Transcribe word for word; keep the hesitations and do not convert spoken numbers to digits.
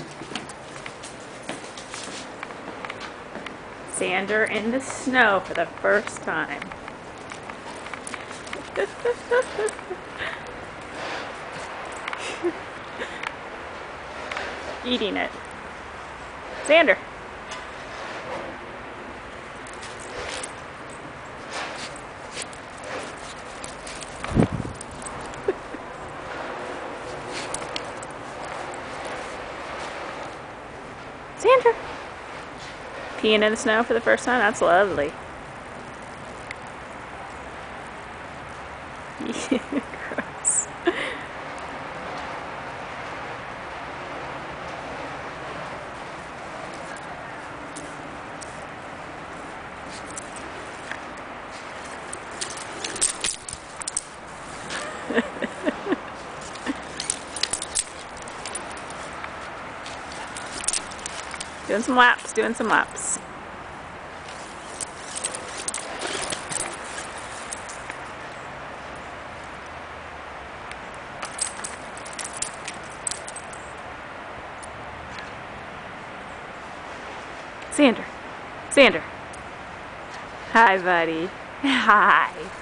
Xander in the snow for the first time. Eating it. Xander. Xander. Peeing in the snow for the first time? That's lovely. Gross. Doing some laps, doing some laps. Xander. Xander. Hi, buddy. Hi.